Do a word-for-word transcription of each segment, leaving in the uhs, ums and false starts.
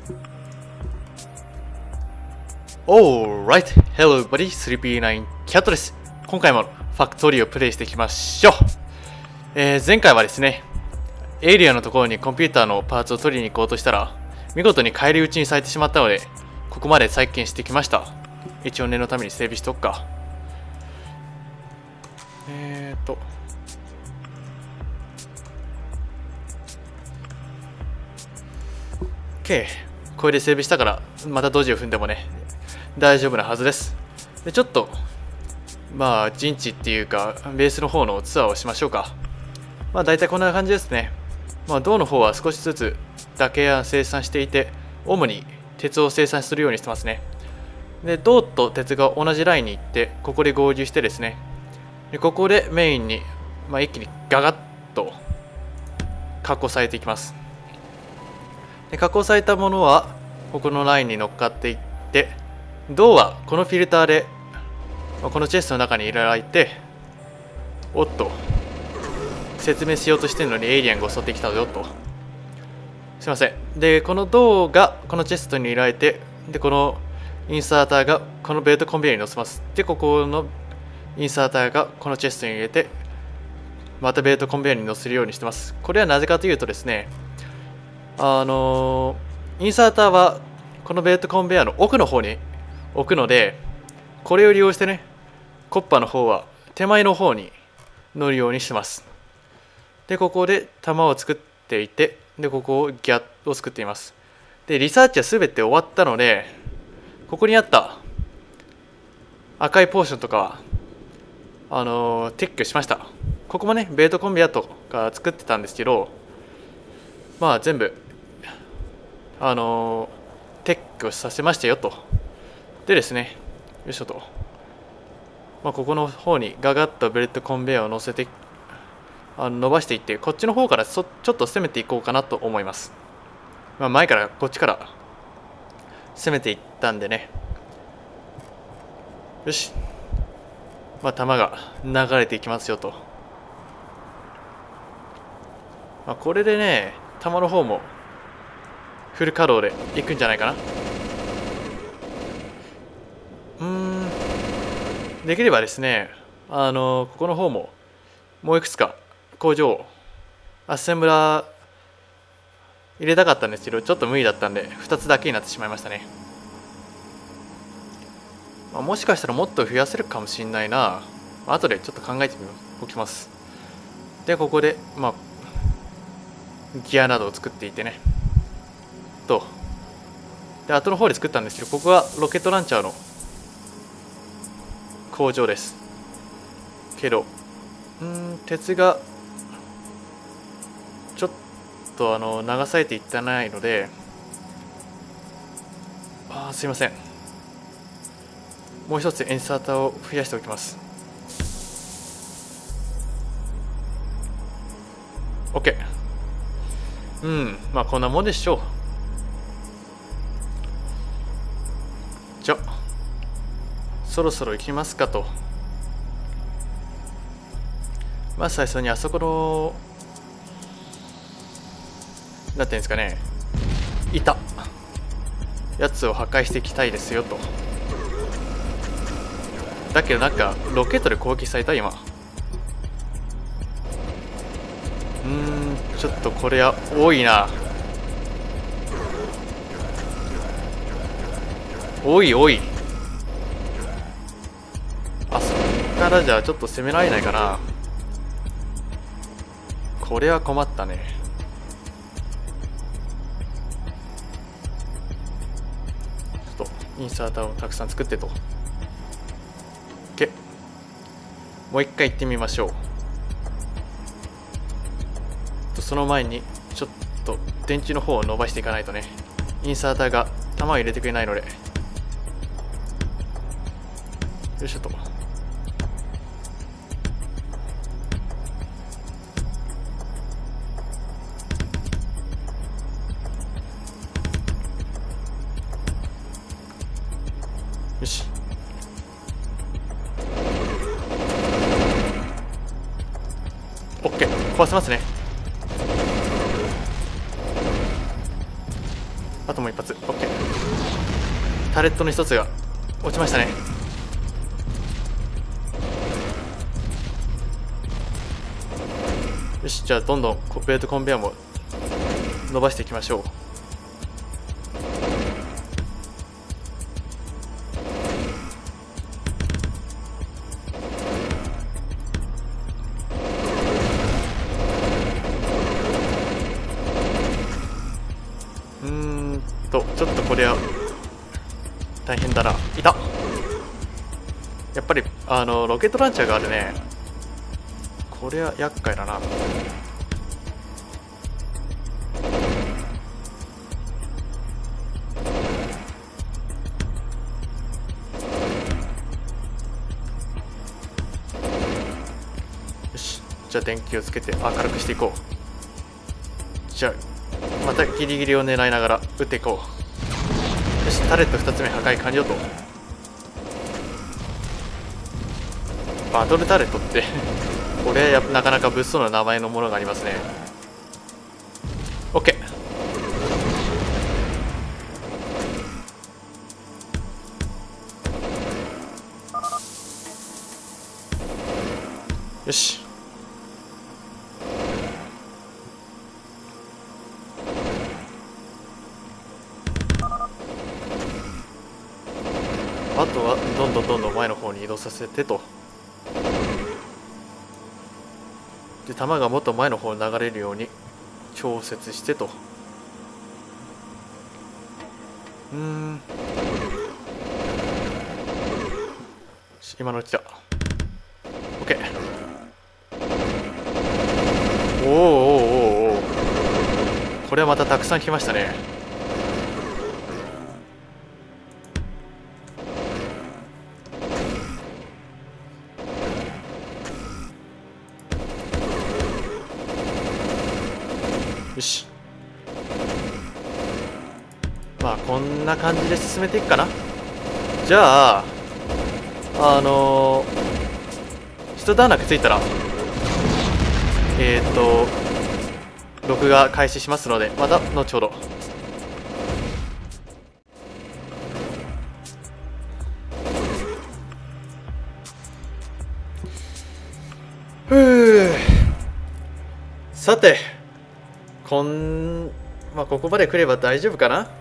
Alright, hello everybody,スリーピーナイン キャットです。今回もファクトリーをプレイしていきましょう。えー、前回はですね、エイリアンのところにコンピューターのパーツを取りに行こうとしたら、見事に返り討ちにされてしまったので、ここまで再建してきました。一応念のために整備しとくか。えーと。OK。これで整備したから、またドジを踏んでもね、大丈夫なはずです。で、ちょっと、まあ、陣地っていうか、ベースの方のツアーをしましょうか。まあ、大体こんな感じですね。まあ、銅の方は少しずつ竹や生産していて、主に鉄を生産するようにしてますね。で、銅と鉄が同じラインに行って、ここで合流してですね、でここでメインに、まあ、一気にガガッと加工されていきます。で加工されたものは、ここのラインに乗っかっていって、銅はこのフィルターで、このチェストの中に入れられて、おっと、説明しようとしてるのにエイリアンが襲ってきたぞと。すいません。で、この銅がこのチェストに入れられて、で、このインサーターがこのベルトコンベヤーに乗せます。で、ここのインサーターがこのチェストに入れて、またベルトコンベヤーに乗せるようにしてます。これはなぜかというとですね、あのー、インサーターはこのベルトコンベヤーの奥の方に置くので、これを利用してね、コッパの方は手前の方に乗るようにしてます。で、ここで弾を作っていて、で、ここをギャッを作っています。で、リサーチは全て終わったので、ここにあった赤いポーションとかは、あのー、撤去しました。ここもね、ベルトコンベヤーとか作ってたんですけど、まあ全部、あのー、撤去させましたよと。でですね、よいしょと。まあ、ここの方にガガッとベルトコンベヤーを乗せて、あの伸ばしていって、こっちの方からそちょっと攻めていこうかなと思います。まあ、前からこっちから攻めていったんでね。よし。まあ、弾が流れていきますよと。まあ、これでね、弾の方もフル稼働でいくんじゃないかな。うーん。できればですね、あのここの方ももういくつか工場アッセンブラー入れたかったんですけど、ちょっと無理だったんでふたつだけになってしまいましたね。まあ、もしかしたらもっと増やせるかもしれないな。後でちょっと考えておきます。で、ここでまあギアなどを作っていてねと。で、後の方で作ったんですけど、ここはロケットランチャーの工場ですけど、うーん鉄がちょっとあの流されていってないので、あーすいません、もう一つインサーターを増やしておきます。 OK。 うんまあこんなもんでしょう。じゃあそろそろ行きますかと。まず最初にあそこのなんていうんですかね、いたやつを破壊していきたいですよと。だけどなんかロケットで攻撃された今。うーんちょっとこれは多いな。多い多い。あそこからじゃちょっと攻められないかな。これは困ったね。ちょっとインサーターをたくさん作ってと。OK。もう一回行ってみましょう。その前にちょっと電池の方を伸ばしていかないとね。インサーターが弾を入れてくれないので。よいしょと。よし。OK。壊せますね。 あともう一発。 OK。 タレットの一つが落ちましたね。よし、じゃあどんどんベルトコンベヤーも伸ばしていきましょう。うーんとちょっとこれは大変だな。いた。やっぱりあのロケットランチャーがあるね。これは厄介だな。よし、じゃあ電気をつけて明るくしていこう。じゃあまたギリギリを狙いながら撃っていこう。よし、タレットふたつめ破壊完了と。バトルタレットってこれやなかなか物騒な名前のものがありますね。 OK。 よし、あとはどんどんどんどん前の方に移動させてと。で弾がもっと前の方に流れるように調節してと。うーん、今のうちだ。 OK。 おーおーおーおー、これはまたたくさん来ましたね。よし、まあこんな感じで進めていくかな。じゃああのー、一段落ついたらえっ、ー、と録画開始しますので、また後ほど。ふう、さてこん、まあ、ここまで来れば大丈夫かな。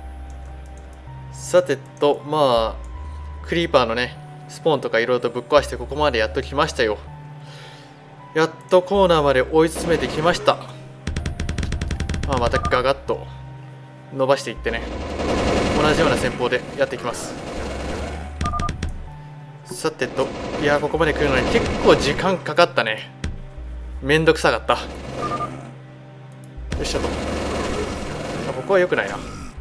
さてと、まあクリーパーのねスポーンとかいろいろとぶっ壊してここまでやっと来ましたよ。やっとコーナーまで追い詰めてきました。まあ、またガガッと伸ばしていってね、同じような戦法でやっていきます。さてと、いやここまで来るのに結構時間かかったね。めんどくさかった。よいしょと。あ、ここは良くないな。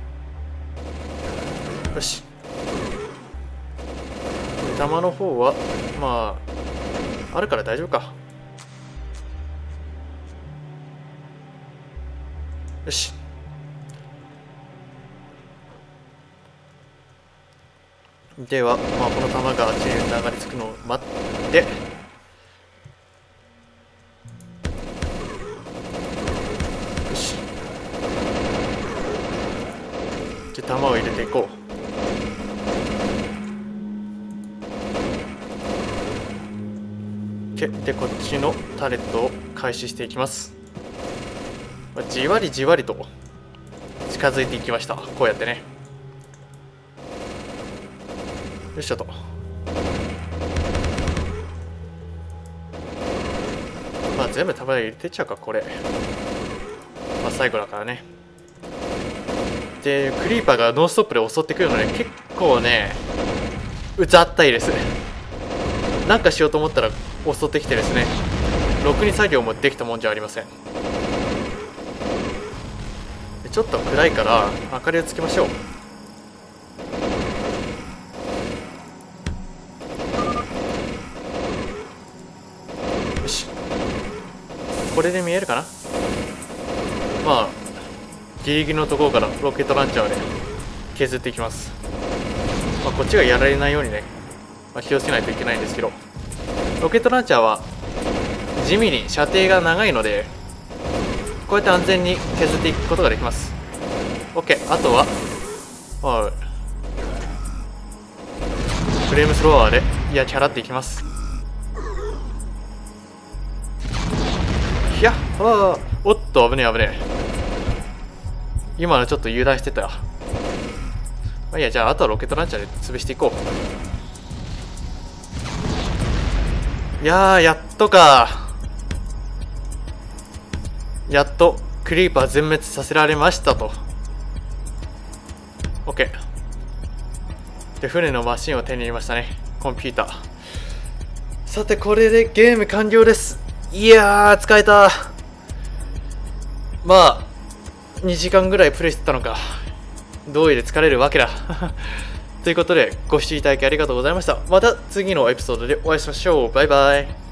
よし、弾の方はまああるから大丈夫か。よし、では、まあ、この弾があっちに流れ着くのを待って、よし、で弾を入れていこう。でこっちのタレットを開始していきます。じわりじわりと近づいていきました。こうやってね。よいしょと。まあ全部弾入れてっちゃうかこれ。まあ最後だからね。でクリーパーがノンストップで襲ってくるので結構ねうざったいです。なんかしようと思ったら襲ってきてですね、ろくに作業もできたもんじゃありません。ちょっと暗いから明かりをつけましょう。よし、これで見えるかな。まあギリギリのところからロケットランチャーで削っていきます。まあ、こっちがやられないようにね、まあ、気をつけないといけないんですけど、ロケットランチャーは地味に射程が長いのでこうやって安全に削っていくことができます。 OK。あとは、まあ、フレームスロワーで焼き払っていきます。いや、ああ、おっと、危ねえ危ねえ。今のちょっと油断してた。まあいいや、じゃあ、あとはロケットランチャーで潰していこう。いやー、やっとか。やっと、クリーパー全滅させられましたと。OK。で、船のマシンを手に入れましたね。コンピューター。さて、これでゲーム完了です。いやー、疲れた。まあ、にじかんぐらいプレイしてたのか。どうりで疲れるわけだ。ということで、ご視聴いただきありがとうございました。また次のエピソードでお会いしましょう。バイバイ。